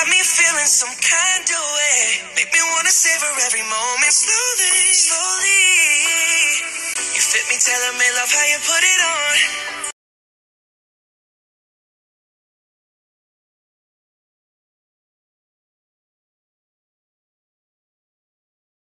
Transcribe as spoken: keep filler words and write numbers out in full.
got me feeling some kind of way. Make me wanna savor every moment slowly, slowly. You fit me, telling me love how you put it on.